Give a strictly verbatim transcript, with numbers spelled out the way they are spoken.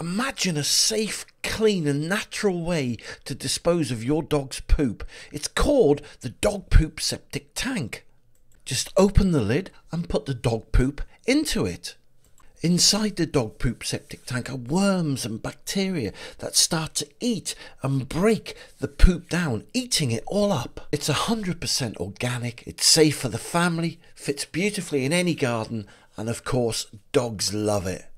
Imagine a safe, clean and natural way to dispose of your dog's poop. It's called the dog poop septic tank. Just open the lid and put the dog poop into it. Inside the dog poop septic tank are worms and bacteria that start to eat and break the poop down, eating it all up. It's one hundred percent organic, it's safe for the family, fits beautifully in any garden, and of course, dogs love it.